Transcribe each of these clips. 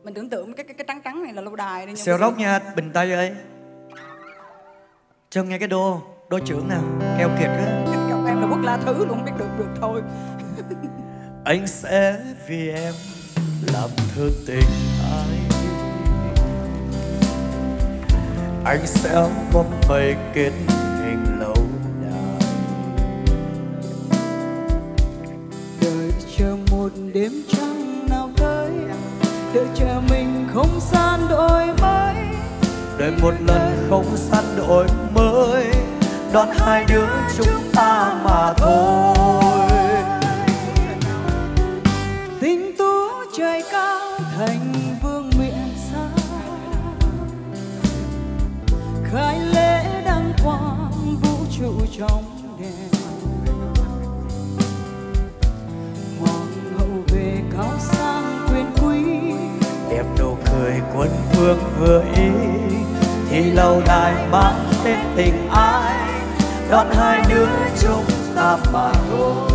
Mình tưởng tượng cái trắng trắng này là lâu đài. Xèo rốc nha Bình Tây ơi. Cho nghe cái đô trưởng nào, keo kiệt á. Gặp em là Quốc La Thứ luôn, không biết được thôi. Anh sẽ vì em làm thơ tình ai. Anh sẽ bom mây kết hình lâu đài. Đợi chờ một đêm trăng nào tới, đợi chờ mình không gian đổi mới. Đợi một lần không gian đổi mới, đón hai đứa chúng ta mà thôi. Tình tú trời cao thành vương miện xa, khai lễ đăng quang vũ trụ trong đèn. Hoàng hậu về cao sang quyền quý, đẹp nụ cười quân vương vừa ý, thì lâu đài mang tên tình ai, đón hai đứa chúng ta mà thôi.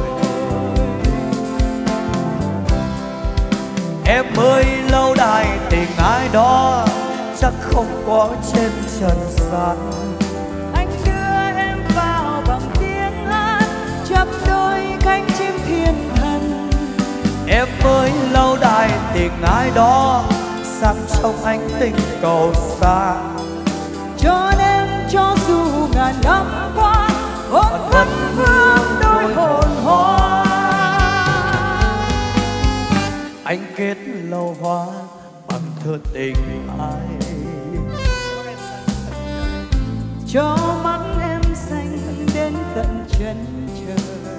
Em ơi lâu đài tình ai đó chắc không có trên trần gian. Anh đưa em vào bằng tiếng hát, chắp đôi cánh chim thiên thần. Em ơi lâu đài tình ai đó sáng trong ánh tình cầu xa. Cho nên cho dù ngàn năm qua hồn vẫn vương đôi hồn hoa. Anh kết lâu hoa bằng thơ tình ai. Cho mắt em xanh đến tận chân trời.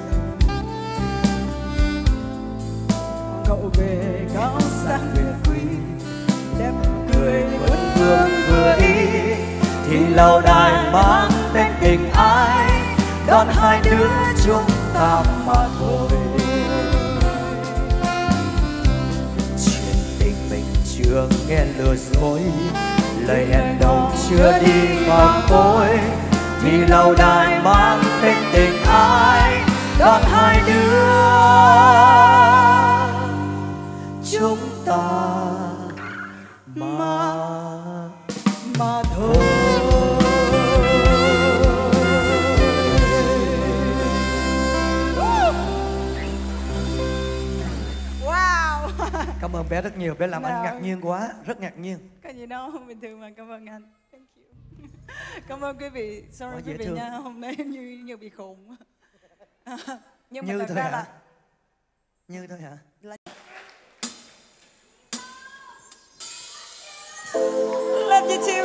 Cậu về cao sang quyền quý, đẹp cười quân vương vừa ý, thì lâu đài mang tên tình ai, đón hai đứa chúng ta mà thôi. Chuyện tình mình chưa nghe lừa dối, lời hẹn đầu chưa đi vào cối, thì lâu đài mang tên tình ai, đón hai đứa chúng ta mà thôi. Wow. Cảm ơn bé rất nhiều, bé làm anh ngạc nhiên quá, rất ngạc nhiên. Có gì đâu, bình thường mà, cảm ơn anh. Thank you. Cảm ơn quý vị, sorry quý vị nha, hôm nay em như bị khùng. Nhưng mà Như thật thôi ra hả? là Như thôi hả? love you too.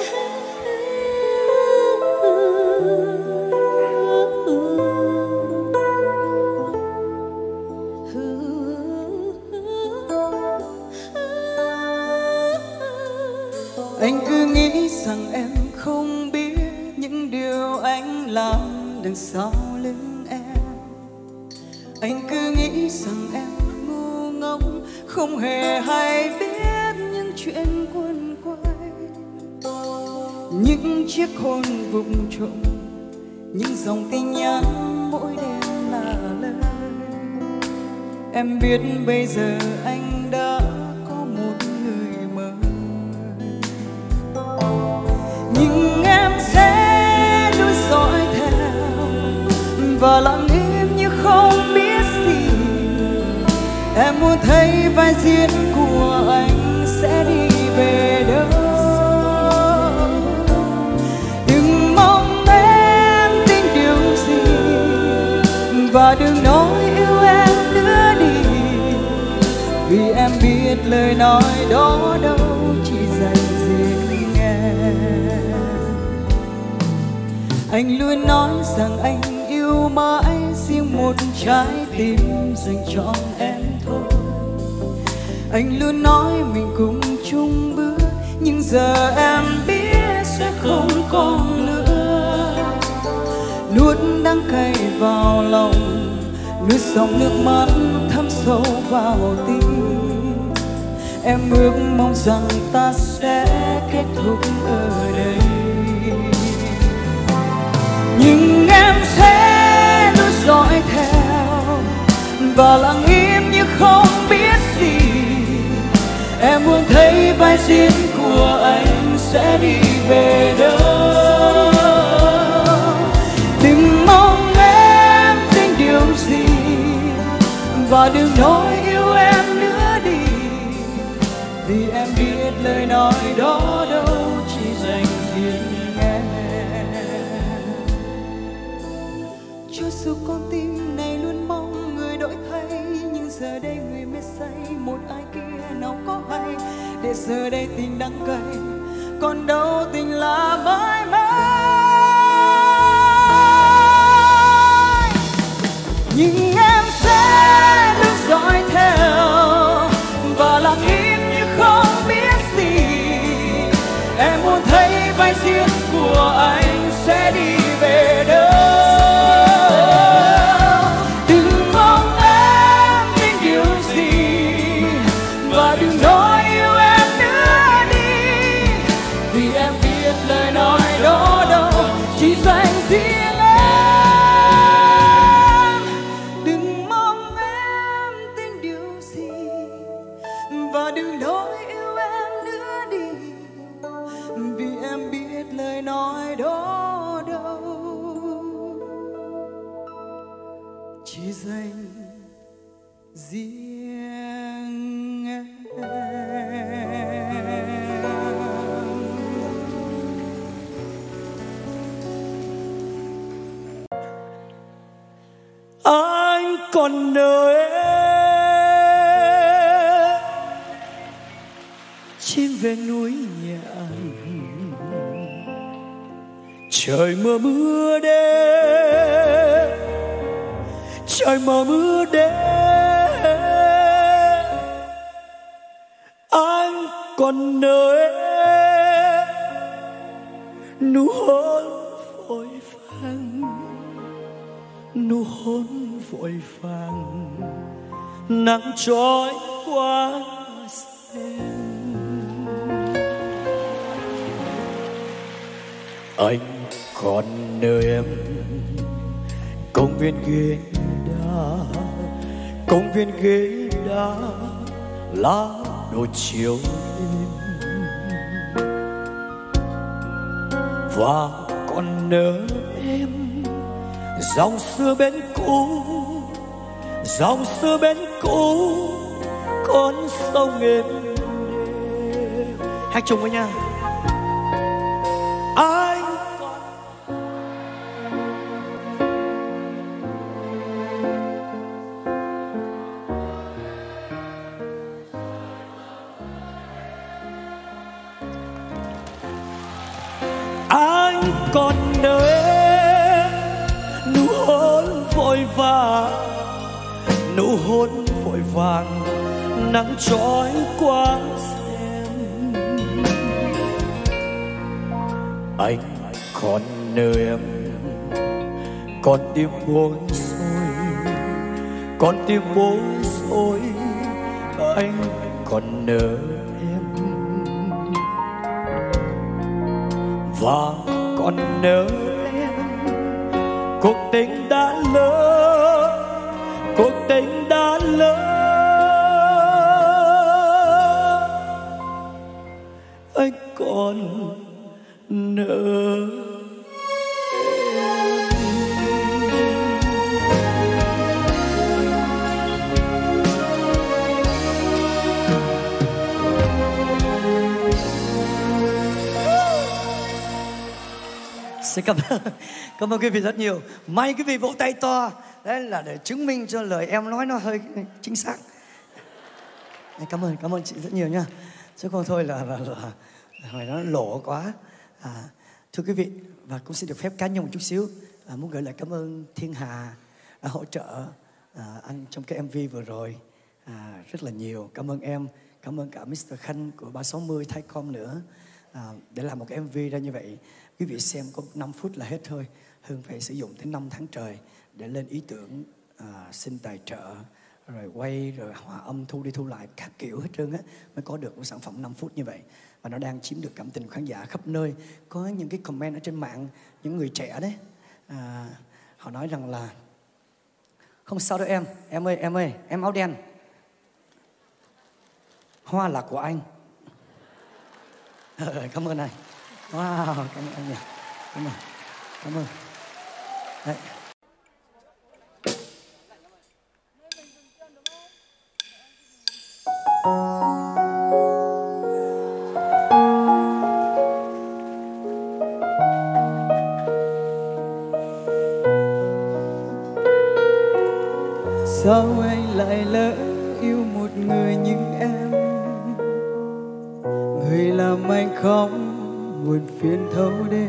Anh cứ nghĩ rằng em không biết những điều anh làm đằng sau lưng em. Anh cứ nghĩ rằng em ngu ngốc, không hề hay biết những chuyện quẩn quanh, những chiếc hôn vụng trộm, những dòng tin nhắn mỗi đêm là lời. Em biết bây giờ anh đã có một người mới, nhưng em sẽ luôn dõi theo và lặng im như không biết gì. Em muốn thấy vai diễn của anh sẽ đi về đâu. Đừng mong em tin điều gì và đừng nói yêu em nữa đi, vì em biết lời nói đó đâu chỉ dành riêng em. Anh luôn nói rằng anh yêu mãi riêng một trái tim dành cho em thôi. Anh luôn nói mình cùng chung bước, nhưng giờ em biết sẽ không còn nữa. Nuốt đắng cay vào lòng, nuốt dòng nước mắt thấm sâu vào tim. Em ước mong rằng ta sẽ kết thúc ở đây, nhưng em sẽ luôn dõi theo và lặng im như không biết gì. Em muốn thấy vai diễn của anh sẽ đi về đâu. Đừng mong em tin điều gì, và đừng nói yêu em nữa đi, vì em biết lời nói đó đâu chỉ dành riêng em. Cho dù con tim này luôn mong người đổi thay, nhưng giờ đây người mê say một ai kia nào có hay, để giờ đây tình đắng cay, còn đâu tình là mãi mãi. Nhưng em sẽ luôn dõi theo và lặng im như không biết gì. Em muốn thấy vai diễn của anh sẽ đi về đâu. Đừng mong em tin điều gì, và đừng nói yêu em nữa đi, vì em biết lời nói đó đâu chỉ dành riêng em. Đừng mong em tin điều gì, và đừng nói yêu em nữa đi, vì em biết lời nói đó đâu chỉ dành riêng em. Anh còn nợ em, chim về núi nhạn, trời mưa mưa đêm, trời mưa mưa đêm. Anh còn nợ em, nụ hôn vội vàng, nụ hôn vội vàng, nắng trói qua xem. Anh còn nợ em, công viên ghế đá, công viên ghế đá, lá đổ chiều đêm. Và còn nợ em, dòng xưa bên cũ, dòng xưa bên cũ, con sông êm đềm. Hát chung với nhau. Anh còn nợ em, nụ hôn vội vàng, nụ hôn vội vàng, nắng trói qua xem. Anh còn nợ em, con tim bối rối, con tim bối rối. Anh còn nợ em, và còn nợ em. Cuộc tình đã lỡ, cuộc tình đã lỡ. Anh còn nợ. Xin cảm ơn quý vị rất nhiều. May quý vị vỗ tay to. Đấy là để chứng minh cho lời em nói nó hơi chính xác. Cảm ơn chị rất nhiều nha. Chứ không thôi là hồi nó lộ quá. Thưa quý vị, và cũng xin được phép cá nhân một chút xíu, muốn gửi lại cảm ơn Thiên Hà đã hỗ trợ anh trong cái MV vừa rồi rất là nhiều. Cảm ơn em, cảm ơn cả Mr. Khanh của 360 Thaicom nữa. Để làm một cái MV ra như vậy, quý vị xem có 5 phút là hết thôi. Hương phải sử dụng tới 5 tháng trời để lên ý tưởng, xin tài trợ, rồi quay, rồi hòa âm, thu đi thu lại các kiểu hết trơn á, mới có được một sản phẩm 5 phút như vậy. Và nó đang chiếm được cảm tình khán giả khắp nơi. Có những cái comment ở trên mạng, những người trẻ đấy, họ nói rằng là không sao đâu em ơi, em áo đen. Hoa là của anh. Cảm ơn anh. Wow, cảm ơn anh nhiều. Cảm ơn. Đấy. Sao anh lại lỡ yêu một người như em, người làm anh khóc buồn phiền thâu đêm.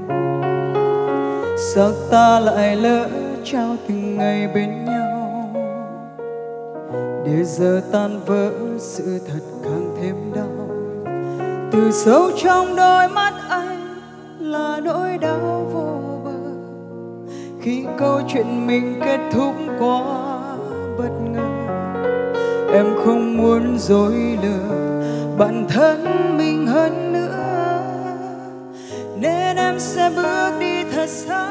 Sao ta lại lỡ trao từng ngày bên nhau, để giờ tan vỡ sự thật càng thêm đau. Từ sâu trong đôi mắt anh là nỗi đau vô bờ, khi câu chuyện mình kết thúc quá bất ngờ. Em không muốn dối lừa bản thân mình hơn nữa, nên em sẽ bước đi thật xa.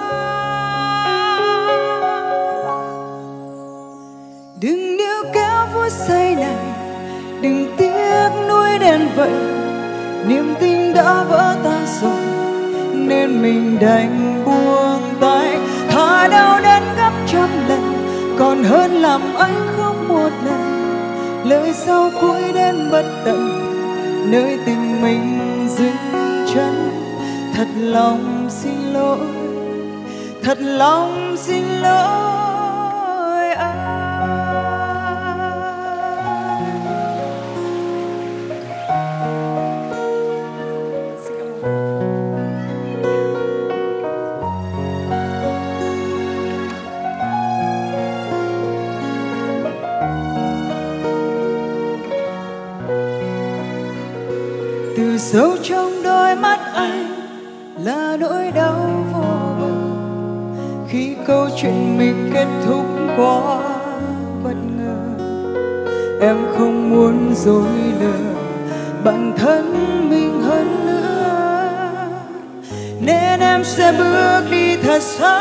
Đừng níu kéo phút giây này, đừng tiếc nuối đến vậy. Niềm tin đã vỡ tan rồi, nên mình đành buông tay. Thà đau đến gấp trăm lần, còn hơn làm anh khóc một lần. Lời sau cuối đến bất tận, nơi tình mình dừng chân. Thật lòng xin lỗi, thật lòng xin lỗi anh. Từ sâu trong đôi mắt anh là nỗi đau vô bờ, khi câu chuyện mình kết thúc quá bất ngờ. Em không muốn dối lừa bản thân mình hơn nữa, nên em sẽ bước đi thật xa.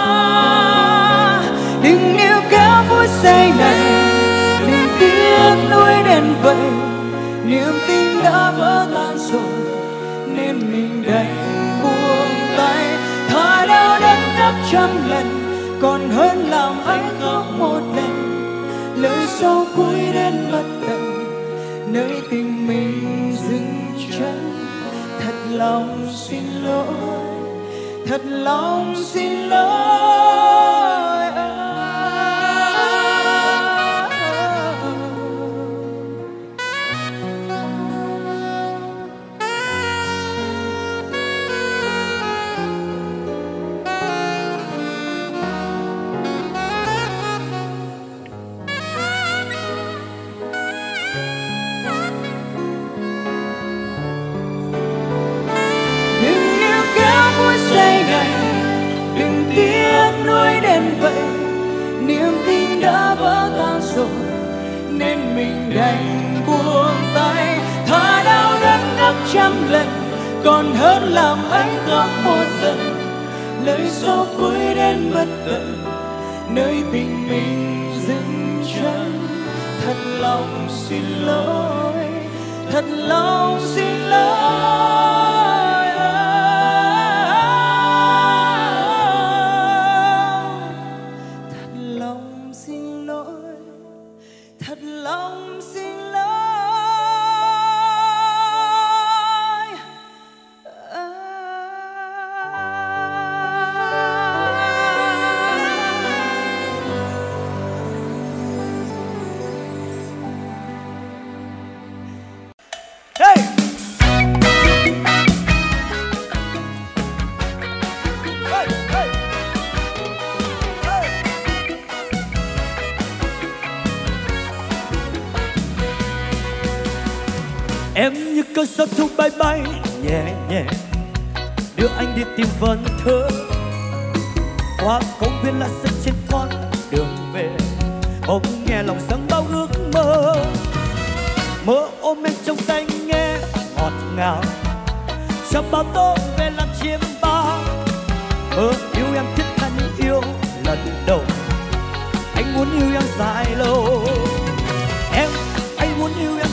Đừng níu kéo phút giây này, đừng tiếc nuối đến vậy. Niềm tin đã vỡ tan rồi, nên mình đành buông tay. Thà đau đến gấp trăm lần, còn hơn làm anh khóc một lần. Lời sau cuối đến bất tận, nơi tình mình dừng chân. Thật lòng xin lỗi, thật lòng xin lỗi anh. Đừng tiếc nuối đến vậy. Niềm tin đã vỡ tan rồi, nên mình đành buông tay. Thà đau đớn gấp trăm lần, còn hơn làm anh khóc một lần. Lời sau cuối đến bất tận, nơi tình mình dừng chân. Thật lòng xin lỗi, thật lòng xin lỗi. Thật lòng xin lỗi. Hey! Em như cơn gió thu bay bay nhẹ nhẹ, đưa anh đi tìm vần thơ. Qua công viên lá xanh trên con đường về, bỗng nghe lòng dâng bao ước mơ. Mơ ôm em trong tay nghe ngọt ngào, trong bao tố về làm chiêm bao. Mơ yêu em thiết tha như yêu lần đầu, anh muốn yêu em dài lâu. Anh muốn yêu em dài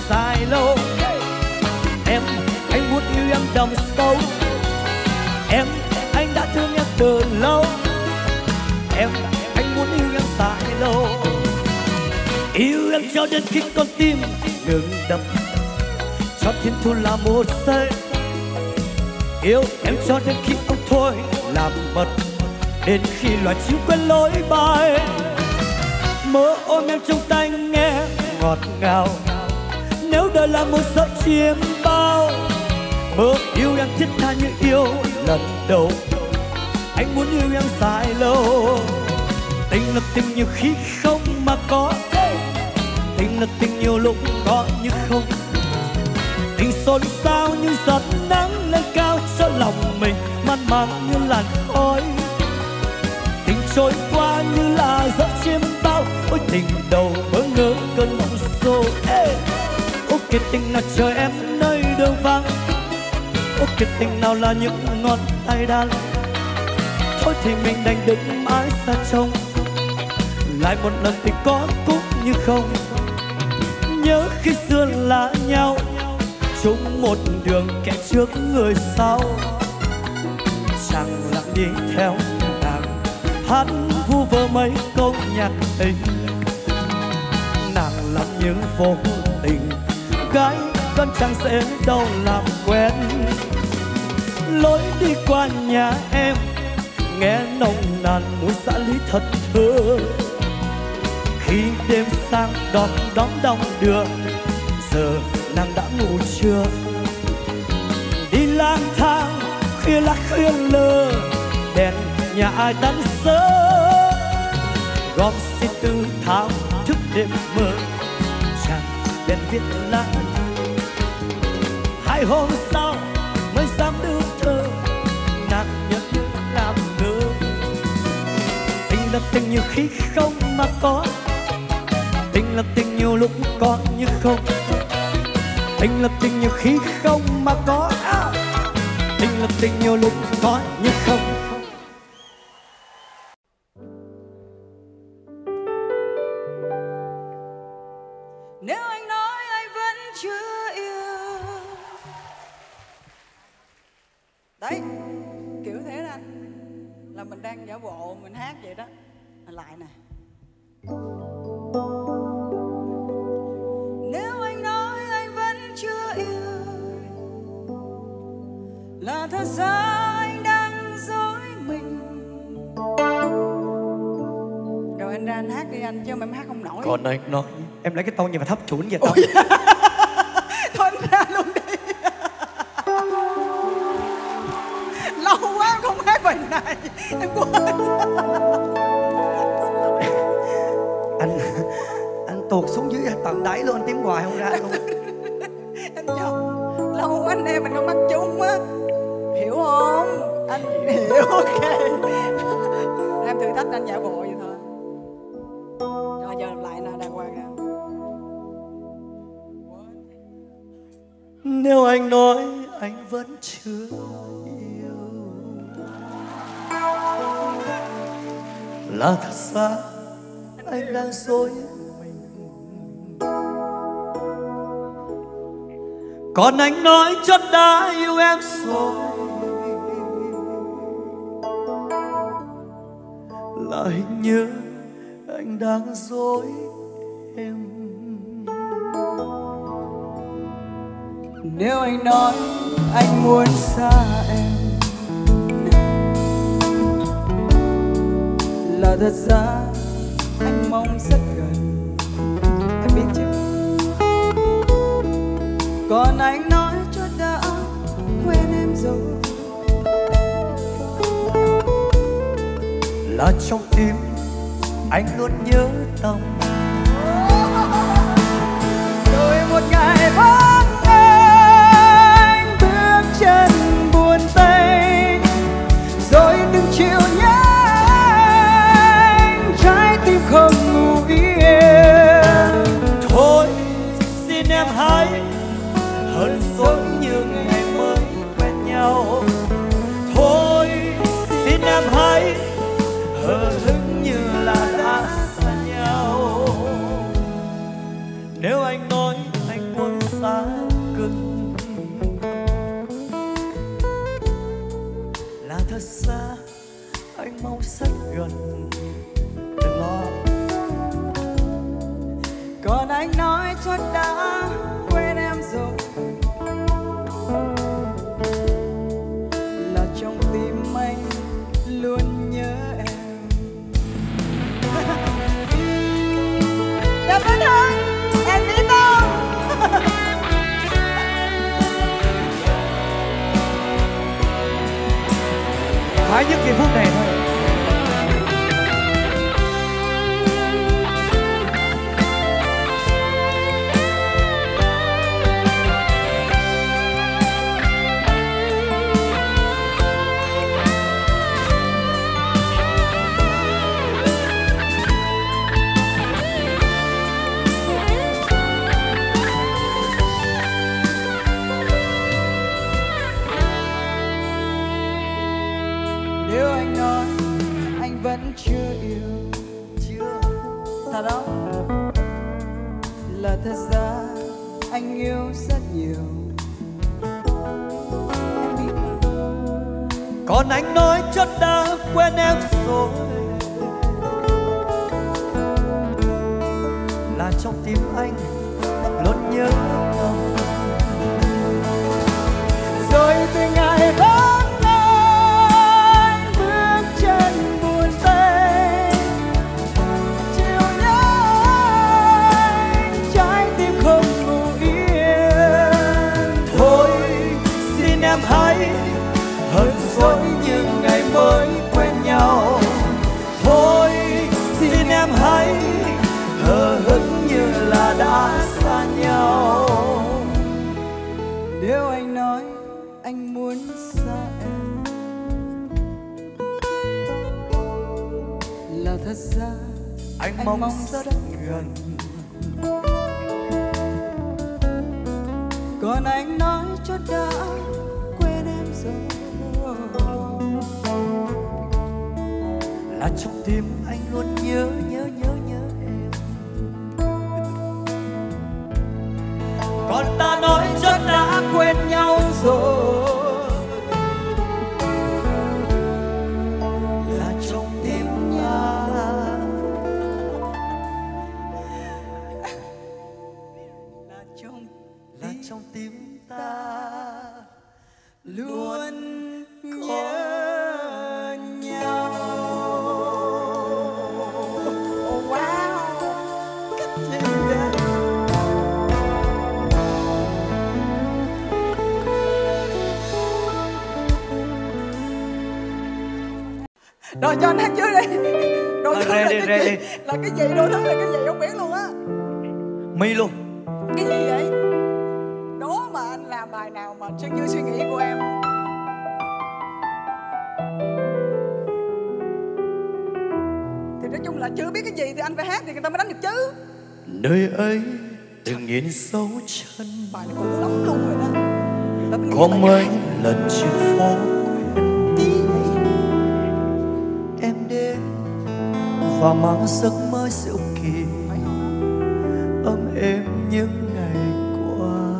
lâu. Em, anh muốn yêu em đậm sâu. Em, anh đã thương em từ lâu. Em, anh muốn yêu em dài lâu. Yêu em cho đến khi con tim ngừng đập, cho thiên thu là một giây. Yêu em cho đến khi ông thôi làm mất, đến khi loài chim quên lối bay. Mơ ôm em trong tay nghe ngọt ngào, nếu đời là một giấc chiêm bao. Mơ yêu em thiết tha như yêu lần đầu, anh muốn yêu em dài lâu. Tình là tình nhiều khi không mà có, tình là tình nhiều lúc có như không. Tình xôn xao như giọt nắng lên cao cho lòng mình man mác như làn khói. Tình trôi qua như là giấc chiêm bao, ôi tình đầu bỡ ngỡ cơn mộng xô. Ô kìa tình nào chờ em nơi đường vắng, ô kìa tình nào là những ngón tay đan. Thôi thì mình đành đứng mãi xa trông, lại một lần thì có cũng như không. Nhớ khi xưa là nhau, chung một đường kẻ trước người sau. Chẳng lặng đi theo nàng, hát vu vơ mấy câu nhạc tình. Nàng làm như vô tình, gái con chẳng dễ đâu làm quen. Lối đi qua nhà em, nghe nồng nàn mùi xã lý thật thơ. Khi đêm sang đón đong đưa, giờ nàng đã ngủ chưa? Đi lang thang khuya lá khuya lơ, đèn nhà ai tắt sớm. Gom xin tư thao thức đêm mơ, chẳng đèn viết lá. 2 hôm sau mới dám đưa thơ, nàng nhớ làm ngơ. Tình là tình nhiều khi không mà có, tình là tình nhiều lúc có như không. Tình là tình nhiều khi không mà có, tình là tình nhiều lúc có như không. Nếu anh nói anh vẫn chưa yêu, đấy kiểu thế đó anh, là mình đang giả bộ mình hát vậy đó. Lại nè. Nếu anh nói anh vẫn chưa yêu, là thật ra anh đang dối mình. Rồi anh ra anh hát đi anh, chứ mà em hát không nổi. Còn anh nói, em lấy cái tông gì mà thấp chuỗi vậy tao. Thôi anh ra luôn đi. Lâu quá em không hát bài này, em quên. Anh tuột xuống dưới tận đáy luôn, anh tiếng hoài không ra luôn. Anh cho lâu quá anh em mình không bắt chung á, hiểu không? Anh hiểu. Ok, em thử thách anh giả bộ vậy thôi. Rồi giờ làm lại nè, đàng hoàng nè. Nếu anh nói anh vẫn chưa yêu, là thật ra anh đang dối mình. Còn anh nói chắc đã yêu em rồi, là hình như anh đang dối em. Nếu anh nói anh muốn xa em, là thật ra anh mong rất gần, em biết chứ. Còn anh nói cho đã quên em rồi, là trong tim anh luôn nhớ tâm. rồi một ngày vắng anh bước chân buồn tênh, rồi từng chiều nhớ anh, trái tim không ngủ yên. Thôi xin em hãy hờn dỗi như ngày mới quen nhau. Thôi xin em hãy hờ hững như là đã xa nhau. Nếu anh nói anh muốn xa mãi những giây phút này thôi. Nếu anh nói anh vẫn chưa yêu, thật không? Là thật ra anh yêu rất nhiều. Em biết không? Còn anh nói chắc đã quen em rồi, là trong tim anh luôn nhớ em. Rồi từ ngày hôm nay bước chân buồn tê, chiều nhớ anh, trái tim không ngủ yên. Thôi xin em hãy hờn dỗi như ngày mới quen nhau. Thôi xin em hãy hờ hững như là đã xa nhau. Nếu anh nói anh muốn xa em, là thật ra Anh mong rất gần. Còn anh nói cho đã quên em rồi, Là trong tim anh luôn nhớ em. Còn ta nói chắc đã quên nhau rồi, là trong tim ta, là trong tim ta luôn nhớ nhau. Oh, wow, cách gì vậy? Rồi cho anh hát trước đi. Đồ thứ là đi, cái đi. gì? Là cái gì? Đồ thứ là cái gì? Không biết luôn á. mi luôn. Cái gì vậy? Đố mà anh làm bài nào mà chân như suy nghĩ của em. Thì nói chung là chưa biết cái gì thì anh phải hát thì người ta mới đánh được chứ. Nơi ấy từng nhìn dấu chân, Bài này cũ lắm luôn rồi đó. Ta phải nghĩ có bài mấy hát. lần trên phố quen Chi vậy? em đến và mang giấc mơ diệu kỳ Phải không? ấm êm những ngày qua.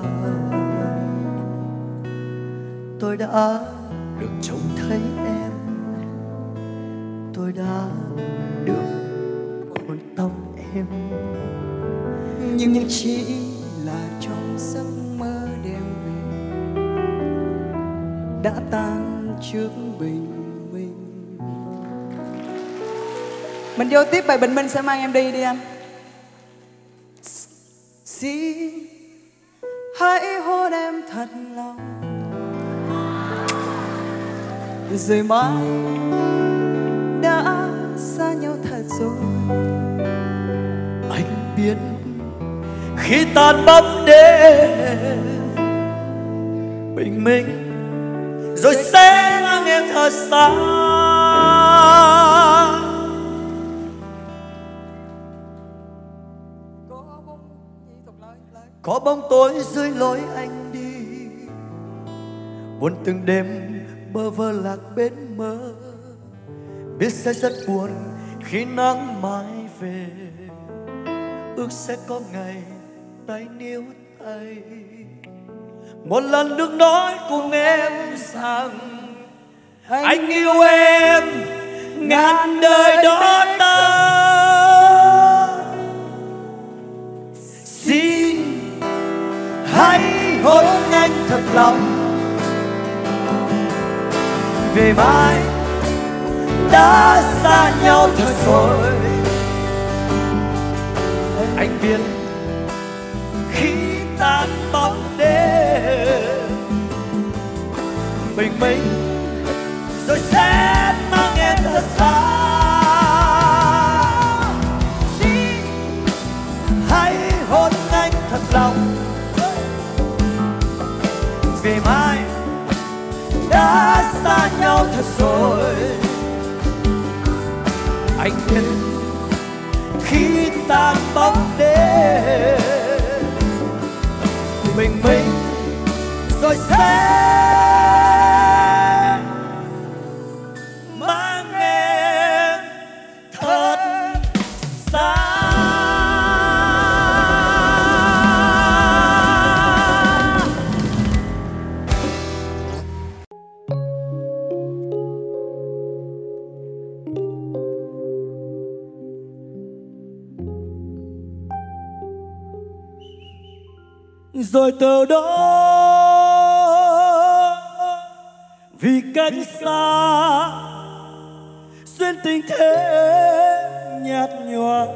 Tôi đã được trông thấy em, tôi đã được hôn tóc em, Nhưng chỉ là trong giấc mơ đêm về, đã tan trước bình minh. Mình vô tiếp bài bình minh sẽ mang em đi đi anh. Xin hãy hôn em thật lòng, rồi mai đã xa nhau thật rồi. anh biết khi tan bóng đêm bình minh rồi sẽ mang em thật xa. Có bóng tối dưới lối anh đi, buồn từng đêm bơ vơ lạc bên mơ, biết sẽ rất buồn khi nắng mai về, ước sẽ có ngày tay níu tay. Một lần được nói cùng em rằng anh yêu em ngàn đời đó ta. Xin hãy hôn anh thật lòng, về mai đã xa nhau thật rồi. Anh biết khi tan bóng đêm bình minh rồi sẽ xa. Hãy hôn anh thật lòng, vì mai đã xa nhau thật rồi. Anh biết khi tan bóng đêm mình rồi sẽ mang em thật xa. Rồi từ đó vì cách xa duyên tình thế nhạt nhòa,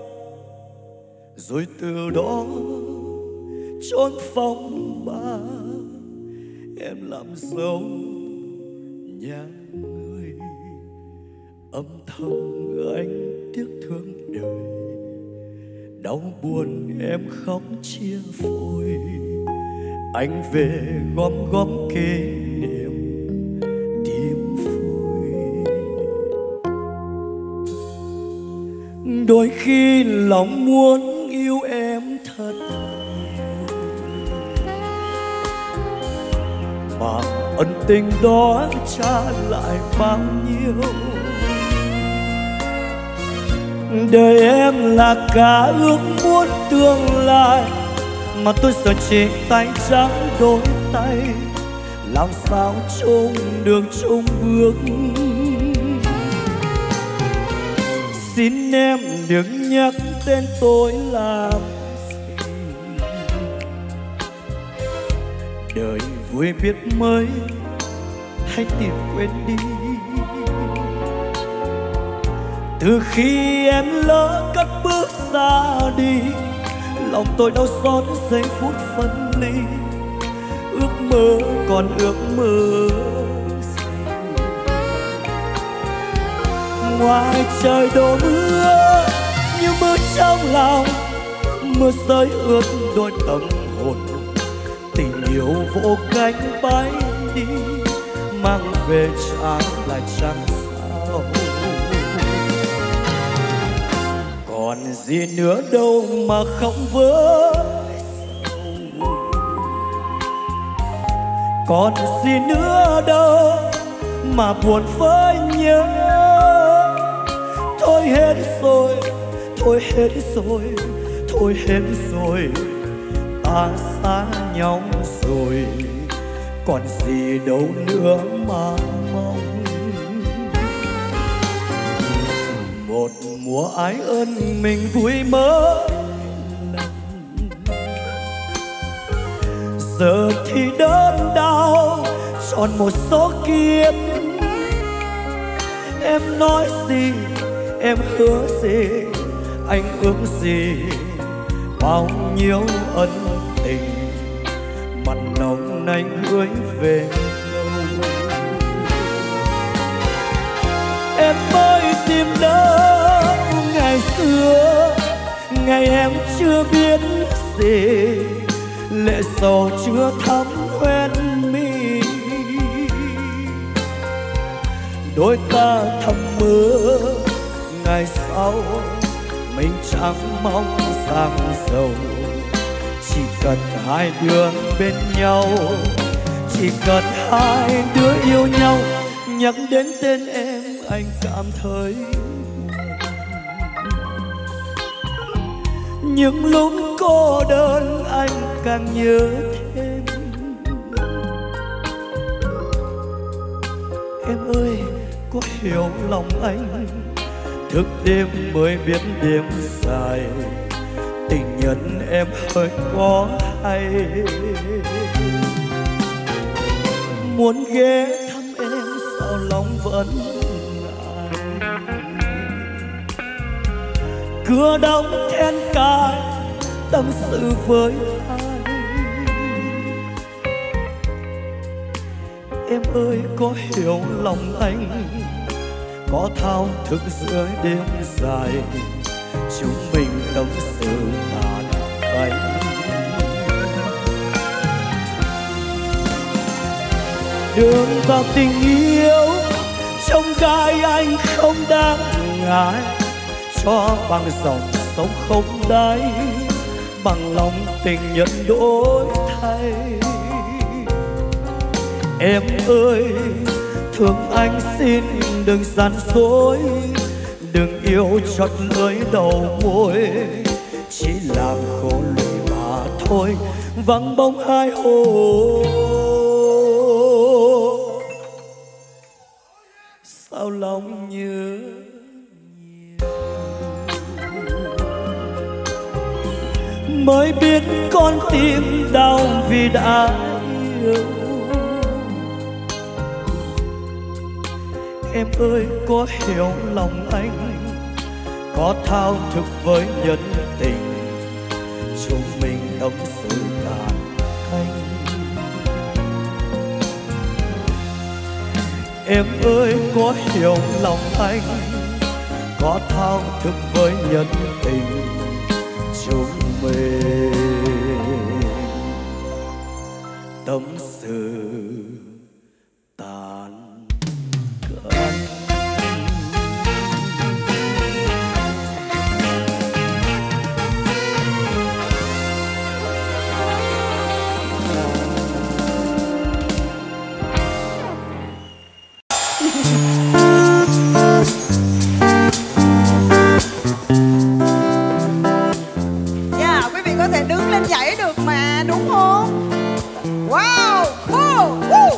rồi từ đó chốn phong ba em làm dấu nhà người, âm thầm anh tiếc thương đời, đau buồn em khóc chia phôi. Anh về gom góp kỷ niệm tim vui. Đôi khi lòng muốn yêu em thật, mà ân tình đó trả lại bao nhiêu. Đời em là cả ước muốn tương lai, mà tôi sợ chỉ tay trắng đôi tay, làm sao chung đường chung bước. Xin em đừng nhắc tên tôi làm gì, đời vui biết mấy hãy tìm quên đi. Từ khi em lỡ cất bước ra đi, lòng tôi đau xót giây phút phân ly. Ước mơ còn ước mơ gì, ngoài trời đổ mưa như mưa trong lòng, mưa rơi ướt đôi tâm hồn. Tình yêu vô cánh bay đi, mang về trả lại chẳng sao. Còn gì nữa đâu mà không với sầu, còn gì nữa đâu mà buồn với nhớ. Thôi hết rồi, thôi hết rồi, thôi hết rồi, ta xa nhau rồi, còn gì đâu nữa mà mong. Một mùa ái ơn mình vui mới lần, giờ thì đớn đau tròn một số kiếp. Em nói gì, em hứa gì, anh ước gì, bao nhiêu ân tình mặn nồng anh gửi về đâu. Em mới tìm đâu ngày xưa, ngày em chưa biết gì, lệ sầu chưa thấm hoen mi. Đôi ta thầm mơ ngày sau mình chẳng mong sang giàu, chỉ cần hai đứa bên nhau, chỉ cần hai đứa yêu nhau. Nhắc đến tên em anh cảm thấy những lúc cô đơn anh càng nhớ thêm. Em ơi có hiểu lòng anh, thức đêm mới biết đêm dài, tình nhân em hơi có hay. Muốn ghé thăm em sao lòng vẫn ngại, cửa đóng then cài tâm sự với ai. Em ơi có hiểu lòng anh, có thao thức giữa đêm dài, chúng mình tâm sự tàn cánh. Đường vào tình yêu trong gai anh không đáng ngại, cho bằng dòng sông không đáy, bằng lòng tình nhận đổi thay. Em ơi thương anh xin đừng gian dối, đừng yêu chót lưỡi đầu môi, chỉ làm khổ lụy mà thôi, vắng bóng hai hồ. Sao lòng nhớ nhiều, mới biết con tim đau vì đã yêu. Em ơi có hiểu lòng anh, có thao thức với nhân tình, chúng mình tâm sự tàn canh. Em ơi có hiểu lòng anh, có thao thức với nhân tình, chúng mình tâm sự tàn canh. Quý vị có thể đứng lên nhảy được mà, đúng không? Wow, wow, woo.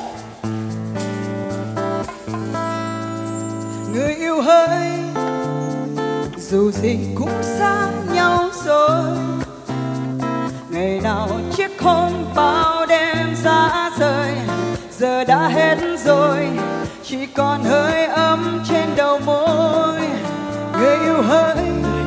Người yêu hỡi, dù gì cũng xa nhau rồi, ngày nào chiếc hôn bao đêm giá rời, giờ đã hết rồi, chỉ còn hơi ấm trên đầu môi. Người yêu hỡi,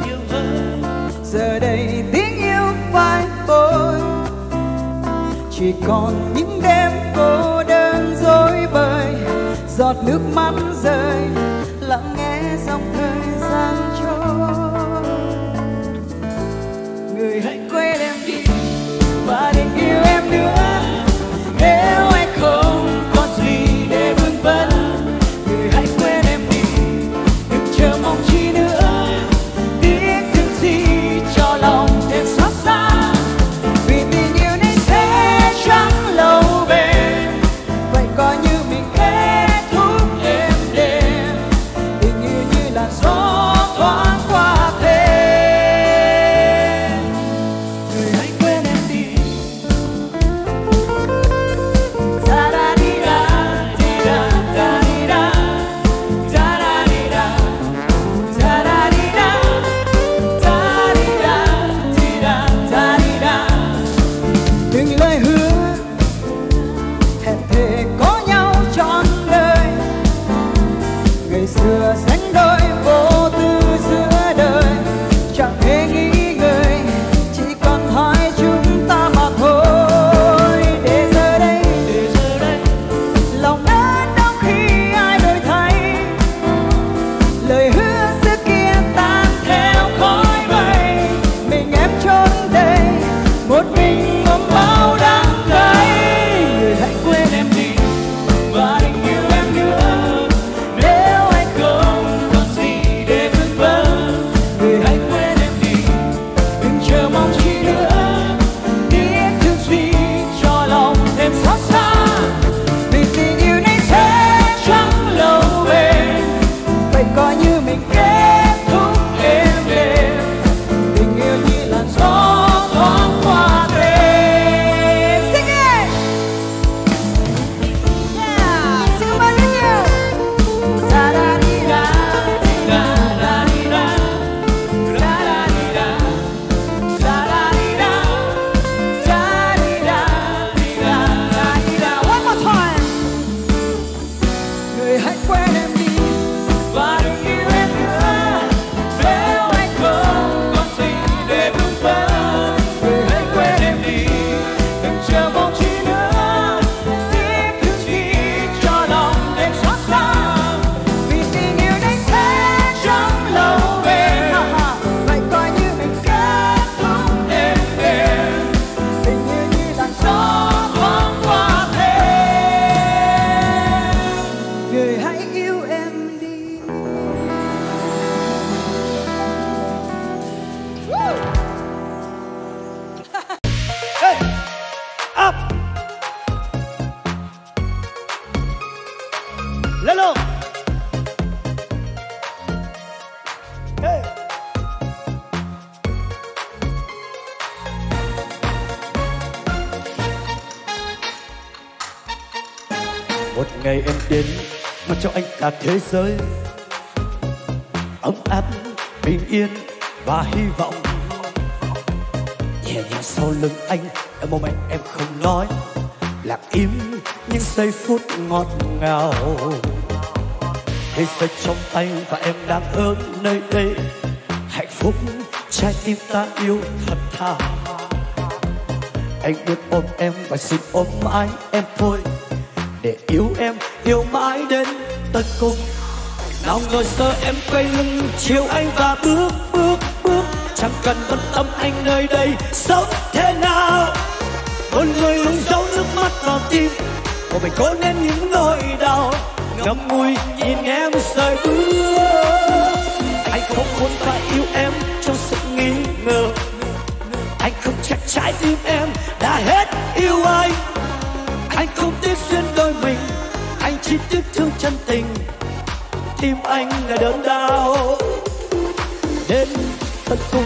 giờ đây tiếng yêu phai phôi, chỉ còn những đêm cô đơn rối bời, giọt nước mắt rơi lặng nghe dòng thời gian trôi. Người hãy quên em đi và đừng yêu em nữa, nếu anh không có gì để vương vấn. Người hãy quên em đi, đừng chờ mong chi nữa, tiếc thương gì cho lòng thêm xót xa, vì tình yêu này sẽ chẳng lâu bền, vậy coi như mình kết thúc êm đềm. Tình yêu như làn gió thoáng qua thêm. Người hãy quên em đi. Da da đi da, đi da da đi da, da da đi da, da da đi da, da đi da, đi da, da đi da. Từng lời hứa hẹn thề có nhau trọn đời, ngày xưa sánh đôi vô tư giữa đời, chẳng hề nghĩ ngợi, chỉ còn hai chúng ta mà thôi. Để giờ đây lòng đớn đau khi ai đổi thay, lời hứa xưa kia tan theo khói mây, mình em trốn đây một mình ôm bao đắng cay. Người hãy quên em đi và đừng yêu em nữa, nếu anh không lên luôn. Hey. Một ngày em đến mà cho anh cả thế giới, ấm áp, bình yên và hy vọng. Nhẹ nhàng sau lưng anh, em ôm anh em không nói, lặng im những giây phút ngọt ngào. Thế giới trong tay và em đang ở nơi đây, hạnh phúc trái tim ta yêu thật thà. Anh muốn ôm em và xin ôm mãi em thôi, để yêu em yêu mãi đến tận cùng. Nào ngờ giờ em quay lưng chiều anh và bước bước bước, chẳng cần quan tâm anh nơi đây sống thế nào. Một người luôn giấu nước mắt vào tim, một mình cố nén những nỗi đau, ngậm ngùi nhìn em rời bước. Anh không muốn phải yêu em trong sự nghi ngờ, anh không chắc trái tim em đã hết yêu anh. Anh không tiếc duyên đôi mình, anh chỉ tiếc thương chân tình. Tim anh là đớn đau đến tận cùng.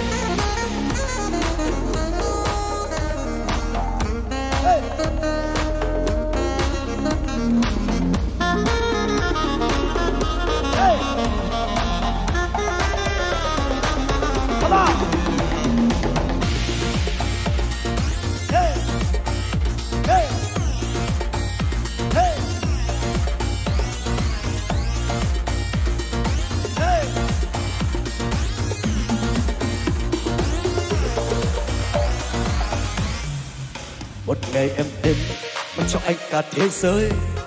Một ngày em đến mang cho anh cả thế giới,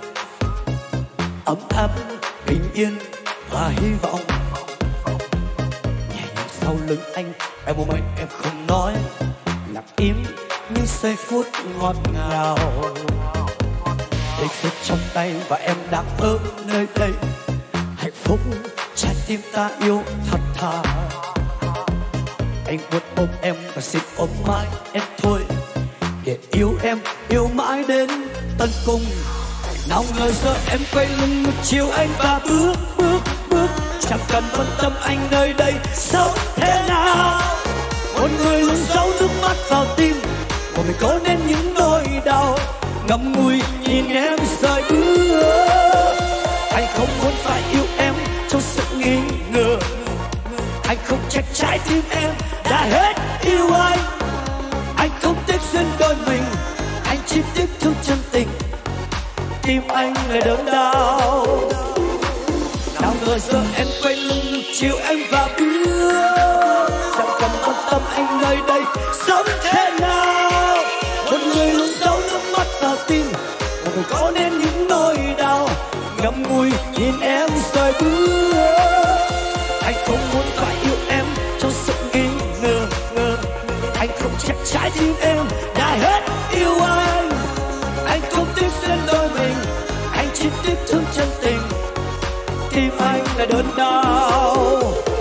ấm áp, bình yên và hy vọng. Nhẹ nhàng sau lưng anh, em ôm anh em không nói, lặng im những giây phút ngọt ngào. Đây sẽ trong tay và em đang ở nơi đây, hạnh phúc trái tim ta yêu thật thà. Anh muốn ôm em và xin ôm mãi em thôi, để yêu em yêu mãi đến tận cùng. Nào ngờ giờ em quay lưng một chiều anh và bước bước bước, chẳng cần quan tâm anh nơi đây sống thế nào. Một người luôn giấu nước mắt vào tim, một mình cố nén những nỗi đau, ngậm ngùi nhìn em rời bước. Anh không muốn phải yêu em trong sự nghi ngờ, anh không trách trái tim em đã hết yêu anh. Anh không tiếc duyên đôi mình, anh chỉ tiếc thương chân tình. Tim anh là đớn đau. Nào ngờ giờ em quay lưng chiều anh và bước, chẳng cần quan tâm anh nơi đây sống thế nào. Một người luôn giấu nước mắt vào tim, một người có nên những nỗi đau, ngậm ngùi nhìn em rời bước. Anh không muốn phải yêu em trong sự nghi ngờ, anh không chắc trái tim em đã hết yêu anh. Anh không tiếc duyên đôi mình, anh chỉ tiếc thương chân tình. Tim anh là đớn đau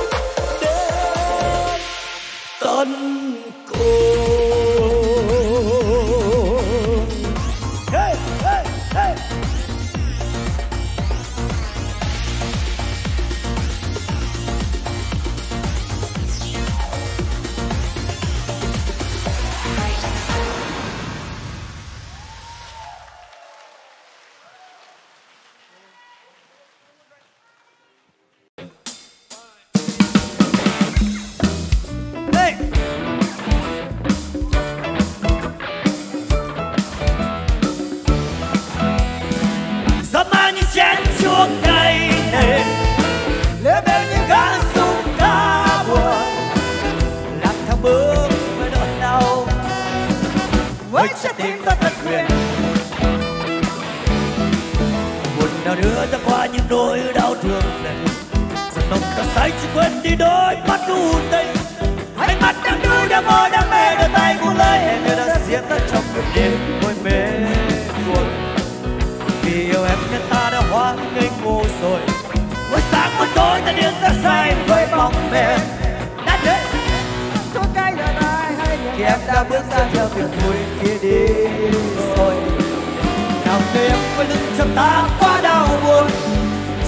đến tận cùng. Hey, hey, hey.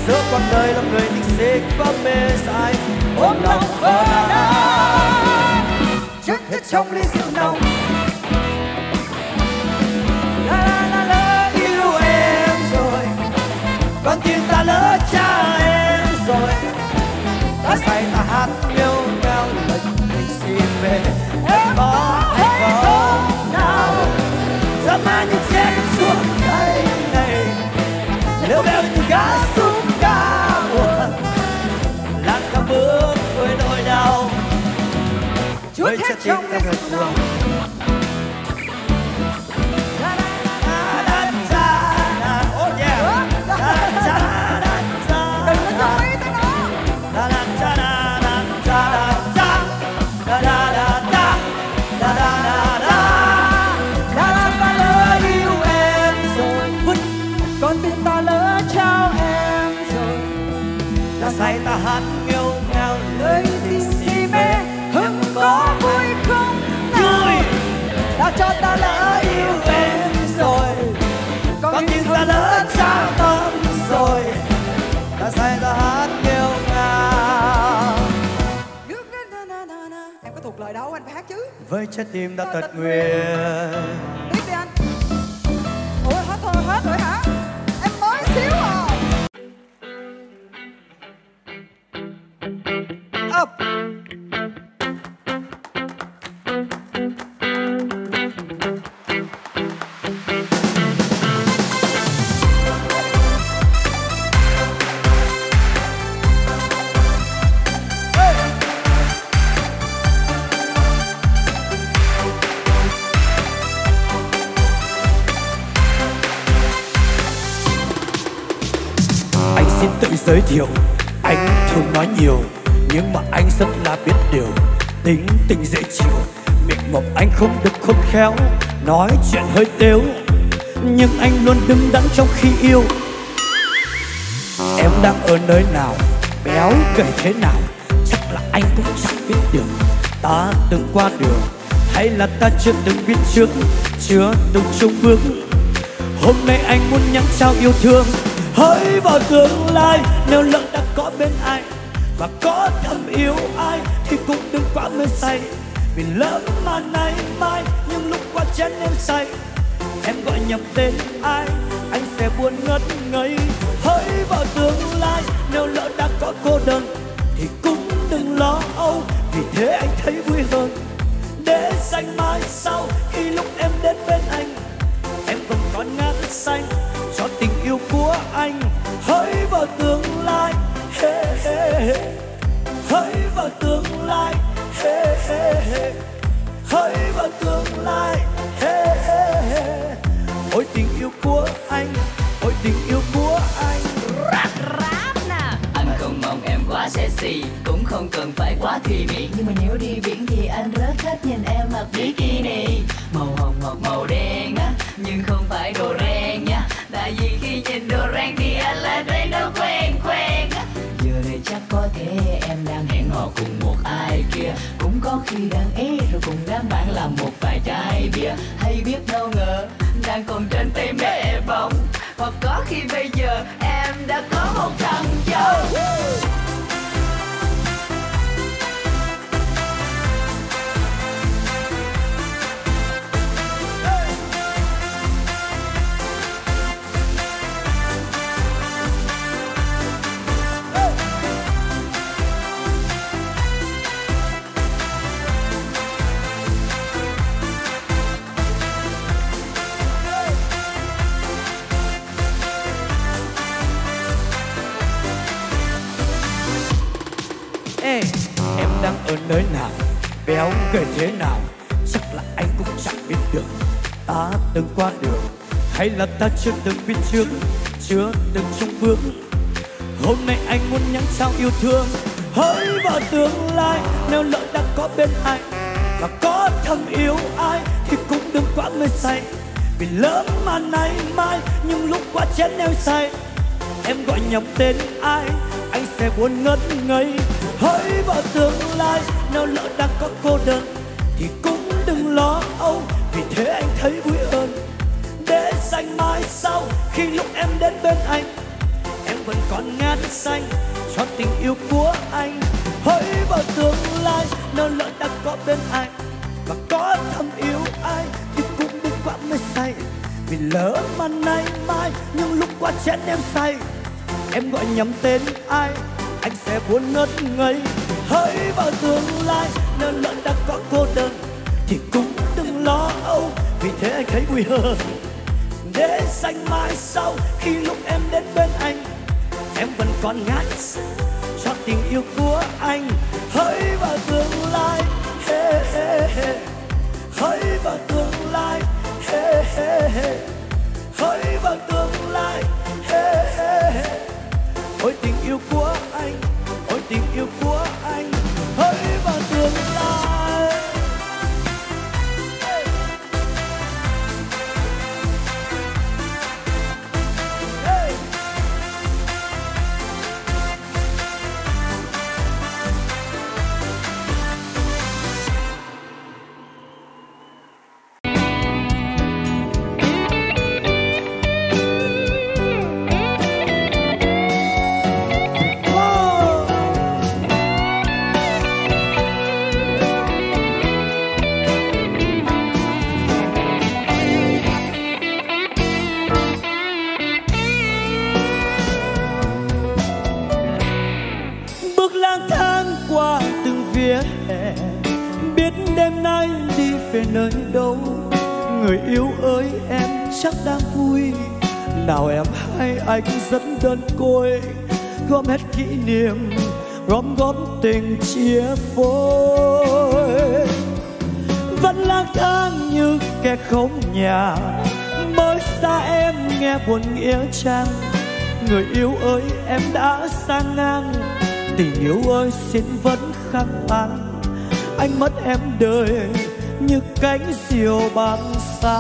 giữa con đời lòng người tình xích và mê dại ôm lòng vỡ nát chết hết trong ly rượu nồng. Yêu em rồi, con tim ta lỡ cha em rồi, ta say ta hát yêu nhau lần tình xin về. Em có hay không nào dám mang những chết xuống đây này, leo beo như gã súng cá buồn, lang thang bước với nỗi đau trôi chết trong cái cuồng. Say ta hát nghêu ngao lời tình si mê, hưng có vui không nào đã cho ta lỡ yêu em rồi, con tim ta lỡ trao tâm rồi, ta say ta hát nghêu ngao. Em có thuộc lời đâu, anh phải hát chứ. Với trái tim đã tật nguyền. Tiếp đi anh. Ủa hết thôi, hết rồi hả? Em mới xíu à. Up. Anh xin tự giới thiệu, anh thường nói nhiều nhưng mà anh rất là biết điều, tính tình dễ chịu, miệng mộc anh không được khôn khéo, nói chuyện hơi tếu, nhưng anh luôn đứng đắn trong khi yêu. Em đang ở nơi nào, béo gầy thế nào, chắc là anh cũng chẳng biết được. Ta từng qua đường, hay là ta chưa từng biết trước, chưa từng chung bước. Hôm nay anh muốn nhắn trao yêu thương, hỡi vào tương lai, nếu lỡ đã có bên anh và có thầm yêu ai thì cũng đừng quá mê say, vì lỡ mà nay mai nhưng lúc qua chén em say, em gọi nhầm tên ai anh sẽ buồn ngất ngây. Hỡi vào tương lai, nếu lỡ đã có cô đơn thì cũng đừng lo âu, vì thế anh thấy vui hơn. Để dành mai sau khi lúc em đến bên anh, em vẫn còn ngát xanh cho tình yêu của anh. Hỡi vào tương lai, hey, hey, hey. Hỡi vào tương lai, hey, hey, hey. Hỡi vào tương lai, hey, hey, hey. Ôi tình yêu của anh, ôi tình yêu của anh. Rap nè. Anh không mong em quá sexy, cũng không cần phải quá thùy mị, nhưng mà nếu đi biển thì anh rất thích nhìn em mặc bikini. Màu hồng hoặc màu đen á, nhưng không phải đồ ren nha, tại vì khi nhìn đồ ren thì anh lại thấy nó quen quen á. Giờ này chắc có thể em đang hẹn hò cùng một ai kia, cũng có khi đang ế rồi cùng đám bạn làm một vài chai bia, hay biết đâu ngờ đang còn trên tay mẹ bóng, hoặc có khi bây giờ em đã có một thằng chồng. Ê, em đang ở nơi nào, béo gầy thế nào, chắc là anh cũng chẳng biết được. Ta từng qua đường, hay là ta chưa từng biết trước, chưa từng chung bước. Hôm nay anh muốn nhắn trao yêu thương, hỡi vào tương lai, nếu lỡ đã có bên anh và có thầm yêu ai thì cũng đừng quá mê say, vì lỡ mà nay mai nhưng lúc qua chén em say, em gọi nhầm tên ai anh sẽ buồn ngất ngây. Hỡi vào tương lai, nếu lỡ đã có cô đơn thì cũng đừng lo âu, vì thế anh thấy vui hơn. Để dành mai sau khi lúc em đến bên anh, em vẫn còn ngát xanh cho tình yêu của anh. Hỡi vào tương lai nếu lỡ đã có bên anh và có thầm yêu ai thì cũng đừng quá mê say, vì lỡ mà nay mai những lúc qua chén em say, em gọi nhầm tên ai anh sẽ buồn ngất ngây. Hỡi vào tương lai nếu lỡ đã có cô đơn thì cũng đừng lo âu, vì thế anh thấy vui hơn để dành mai sau. Khi lúc em đến bên anh em vẫn còn ngát cho tình yêu của anh. Hỡi vào tương lai, hey, hey, hey. Hỡi vào tương lai, hey, hey, hey. Hỡi vào tương lai, hey, hey, hey. Ôi tình yêu của anh, ôi tình yêu của anh. Hỡi vào tương lai. Nơi đâu người yêu ơi em chắc đang vui, nào em hay anh dẫn đơn côi, gom hết kỷ niệm gom góp tình chia phôi. Vẫn lang thang như kẻ không nhà, mới xa em nghe buồn nghĩa chăng. Người yêu ơi em đã sang ngang, tình yêu ơi xin vẫn khắc ăn. Anh mất em đời như cánh diều băng xa.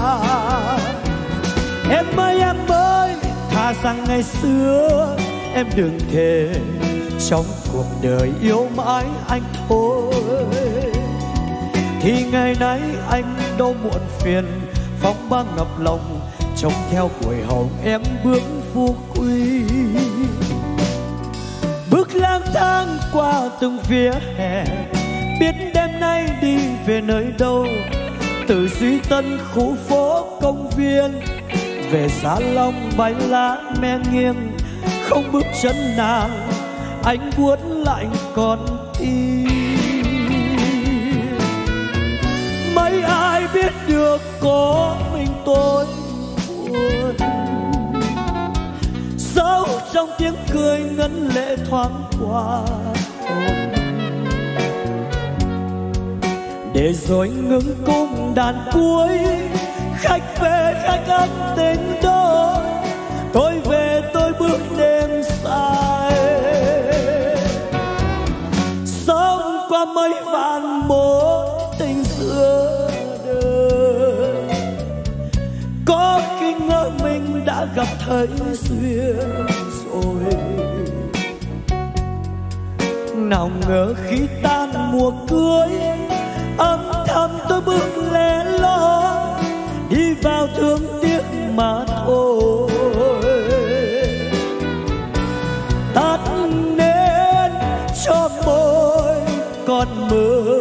Em ơi, thà rằng ngày xưa em đừng thề trong cuộc đời yêu mãi anh thôi, thì ngày nay anh đâu muộn phiền, phóng ba ngập lòng trông theo tuổi hồng em bước vô quy. Bước lang thang qua từng vỉa hè, biết đêm nay đi về nơi đâu, từ Duy Tân khu phố công viên về Giá Long bãi lá me nghiêng. Không bước chân nàng anh buốt lạnh con tim. Mấy ai biết được có mình tôi buồn, giấu trong tiếng cười ngấn lệ thoáng qua hồn, để rồi ngừng cung đàn cuối. Khách về khách ân tình đôi, tôi về tôi bước đêm dài, sống qua mấy vạn mối tình giữa đời. Có khi ngỡ mình đã gặp thấy duyên rồi, nào ngờ khi tan mùa cưới âm thầm tôi bước lẻ loi đi vào thương tiếc mà thôi. Tắt nến cho môi còn mơ,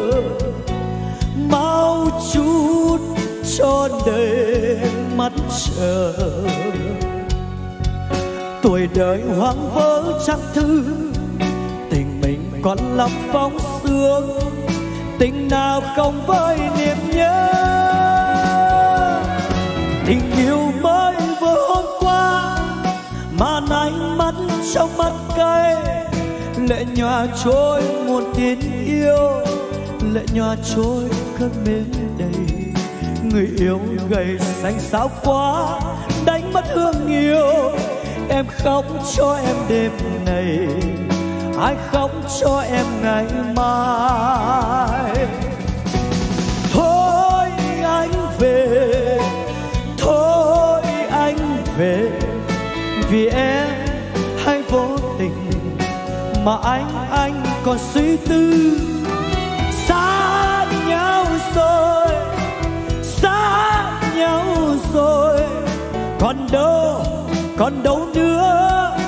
mau chút cho đời mắt chờ. Tuổi đời hoang vỡ chẳng thư, tình mình còn lắm phóng sương, tình nào không với niềm nhớ. Tình yêu mới vừa hôm qua mà nay mắt trong mắt cay, lệ nhòa trôi muôn tiếng yêu, lệ nhòa trôi cơn mến đầy. Người yêu gầy xanh xao quá đánh mất hương yêu, em khóc cho em đêm này, ai khóc cho em ngày mai. Thôi anh về, thôi anh về, vì em hay vô tình mà anh còn suy tư. Xa nhau rồi, xa nhau rồi, còn đâu nữa.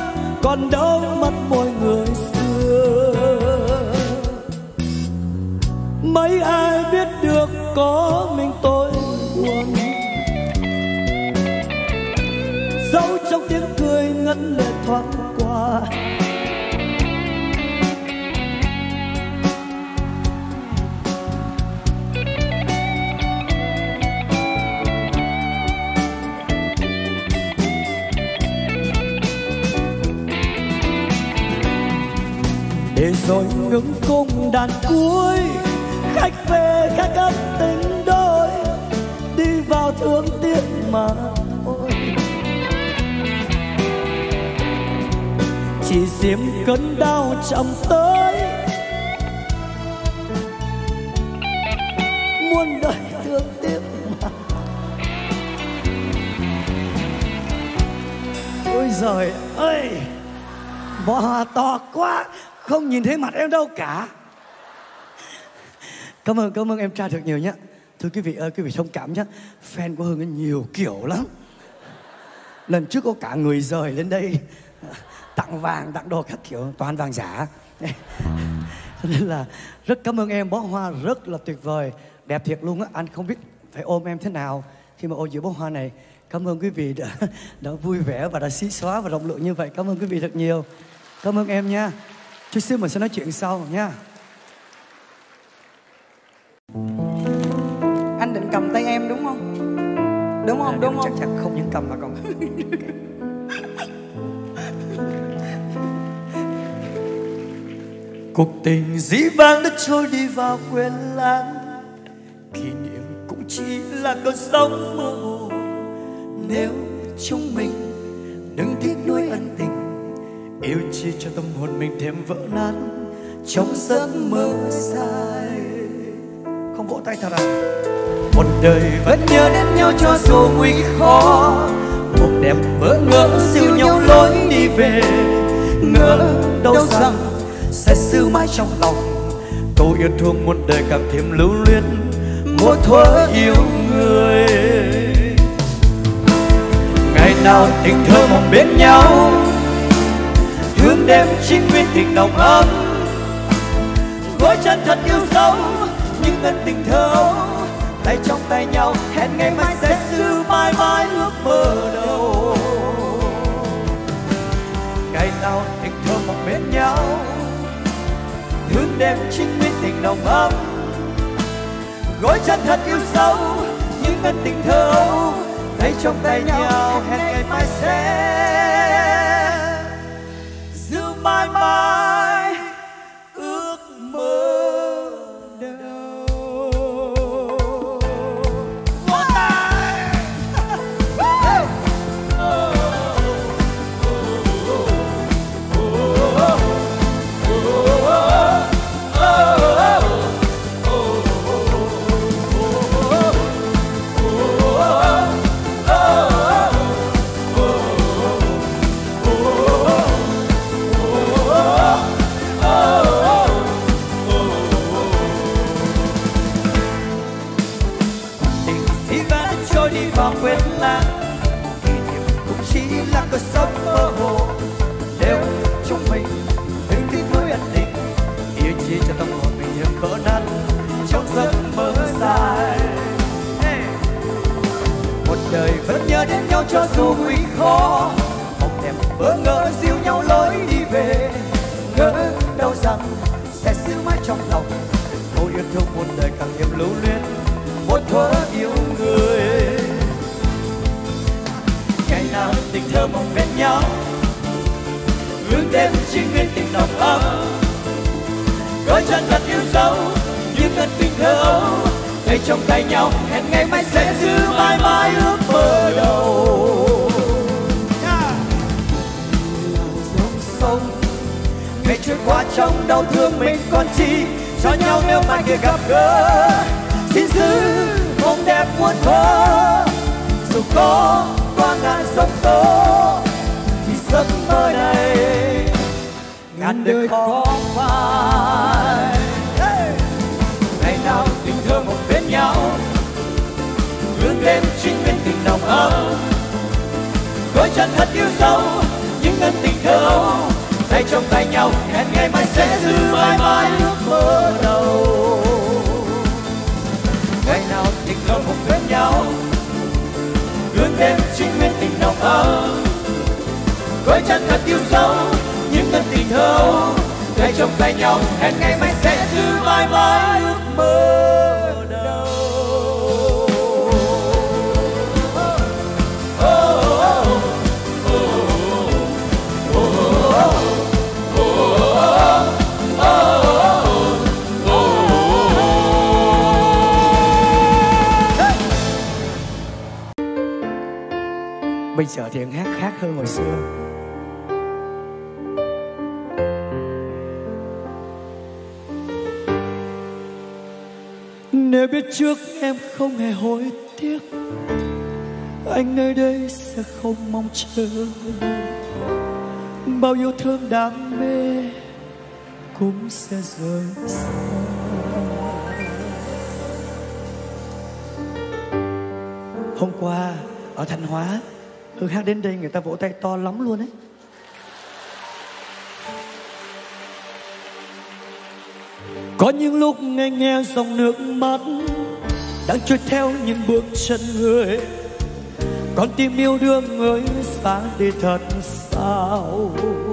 còn đâu mất môi người xưa. Mấy ai biết được có mình tôi buồn, dẫu trong tiếng cười ngân lệ thoáng qua. Để rồi ngừng cùng đàn cuối, khách về khách ấp tình đôi, đi vào thương tiếc mà thôi. Chỉ xiêm cơn đau chậm tới, muôn đời thương tiếc mà. Ôi giời ơi, bó hoa to quá, không nhìn thấy mặt em đâu cả. Cảm ơn em trai thật nhiều nhé. Thưa quý vị ơi, quý vị thông cảm nhé, fan của Hưng nhiều kiểu lắm. Lần trước có cả người rời lên đây tặng vàng, tặng đồ các kiểu, toàn vàng giả. Nên là rất cảm ơn em, bó hoa rất là tuyệt vời, đẹp thiệt luôn á. Anh không biết phải ôm em thế nào khi mà ôm giữa bó hoa này. Cảm ơn quý vị đã vui vẻ và đã xí xóa và rộng lượng như vậy. Cảm ơn quý vị thật nhiều. Cảm ơn em nha. Chút xíu mình sẽ nói chuyện sau nha. Anh định cầm tay em đúng không? Đúng không? Đúng không? Chắc chắn không những cầm mà còn cuộc tình dĩ vãng đã trôi đi vào quên lãng, kỷ niệm cũng chỉ là cơn sóng mơ hồ. Nếu chúng mình đừng tiếc nuối ân tình, yêu chi cho tâm hồn mình thêm vỡ nát trong giấc mơ dài. Không vỗ tay thật à? Một đời vẫn nhớ đến nhau cho dù nguy khó, một đẹp bỡ ngỡ siêu nhau lối đi về. Ngỡ đâu rằng sẽ giữ mãi trong lòng câu yêu thương muôn đời càng thêm lưu luyến một thuở yêu người. Ngày nào tình thơ mong bên nhau, thương đêm chính nguyên tình nồng ấm, gối chân thật yêu dấu những ân tình thơ, tay trong tay nhau hẹn ngày mai sẽ giữ mãi mãi ước mơ đầu. Ngày nào tình thơ mong bên nhau, thương đêm chính nguyên tình nồng ấm, gối chân thật yêu dấu những ân tình thơ, tay trong tay nhau hẹn ngày mai sẽ giữ mãi mãi ước mơ đầu. Vỗ tay! Quên lãng, kỷ niệm cũng chỉ là cơn sóng mơ hồ. Nếu chúng mình đừng tiếc nuối ân tình, yêu chi cho tâm hồn mình thêm vỡ nát trong giấc mơ dài. Một đời vẫn nhớ đến nhau cho dù nguy khó, mong đẹp bỡ ngỡ dìu nhau lối đi về. Ngỡ đâu rằng sẽ giữ mãi trong lòng câu yêu thương muôn đời càng thêm lưu luyến một thuở yêu người. Ngày nào tình thơ mong bên nhau, hướng đêm chính nguyên tình nồng ấm, gói chân thật yêu dấu những ân tình thơ, tay trong tay nhau hẹn ngày mai sẽ giữ mãi mãi ước mơ đầu. Dòng sông ngày trôi qua trong đau thương mình còn chi cho nhau nếu mai kia gặp gỡ. Xin giữ mong đẹp muôn thuở, dù có qua ngàn sông tố thì giấc mơ này ngàn đời khó phai. Ngày nào tình thơ một bên nhau, hướng đêm chính nguyên tình nồng ấm, gói chân thật yêu dấu những ân tình thơ tay trong tay nhau, hẹn ngày mai sẽ giữ mãi mãi ước mơ đầu. Ngày nào tình thơ cùng bên nhau, hướng đêm chính nguyên tình nồng ấm. Gói chân thật yêu dấu những ân tình thơ tay trong tay nhau, hẹn ngày mai sẽ giữ mãi mãi ước mơ đầu. Bây giờ thì hát khác hơn hồi xưa. Nếu biết trước em không hề hối tiếc, anh nơi đây sẽ không mong chờ. Bao yêu thương đam mê cũng sẽ rời xa. Hôm qua ở Thanh Hóa, Hương hát đến đây người ta vỗ tay to lắm luôn ấy. Có những lúc nghe nghe dòng nước mắt đang trôi theo những bước chân người. Con tim yêu đương người xa đi thật sao.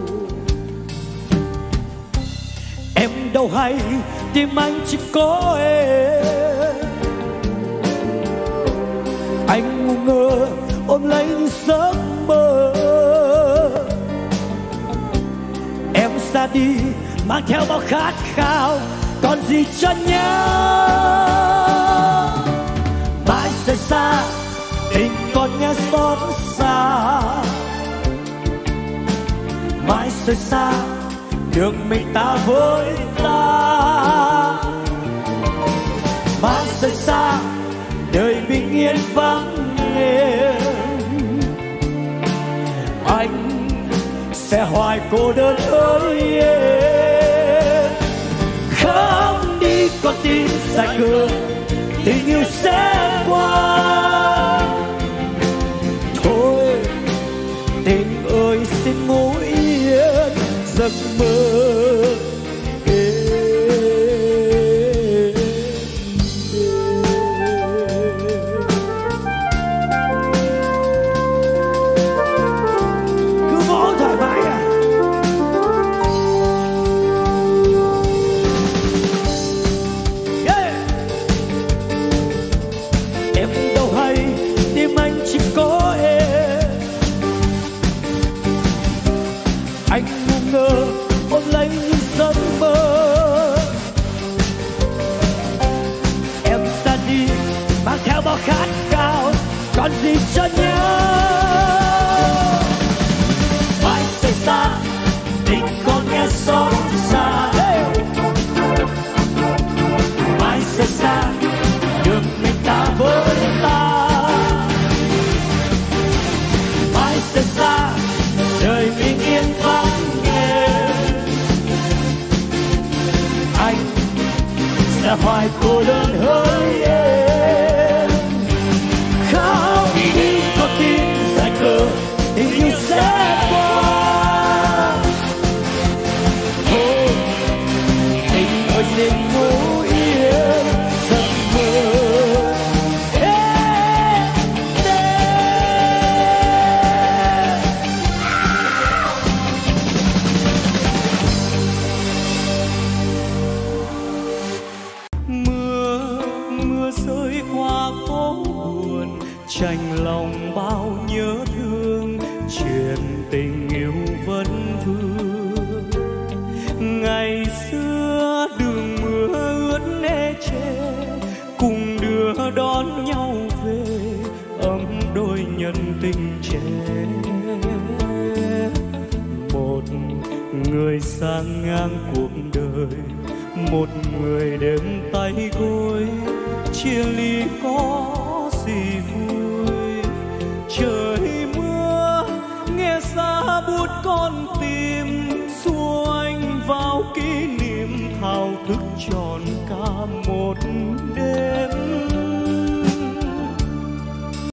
Em đâu hay tim anh chỉ có em. Anh ngu ngơ ôm lấy những giấc mơ. Em ra đi mang theo bao khát khao, còn gì cho nhau. Mãi rời xa tình còn nghe xót xa. Mãi rời xa đường mình ta với ta. Mãi rời xa đời bình yên vắng em. Anh sẽ hoài cô đơn ơi em. Không đi con tim dài cửa, tình yêu sẽ qua. Thôi tình ơi xin ngủ yên giấc mơ. Ôm lấy những giấc mơ. Em ra đi mang theo bao khát khao, còn gì cho nhau. Mãi rời xa tình còn nghe xót xa. Mãi rời xa đường mình ta với ta. Mãi rời xa đời bình yên vắng. Anh sẽ hoài cô đơn hỡi em. Không đi có tim dài cờ, tình yêu sẽ qua. Thôi tình ơi xin ngủ yên giấc mơ. Chạnh lòng bao nhớ thương, chuyện tình yêu vẫn vương. Ngày xưa đường mưa ướt ê chê, cùng đưa đón nhau về ấm đôi nhân tình trẻ. Một người sang ngang cuộc đời, một người đêm tay gối, chia ly có gì vui. Trời mưa nghe xa bút con tim, xua anh vào kỷ niệm thao thức tròn cả một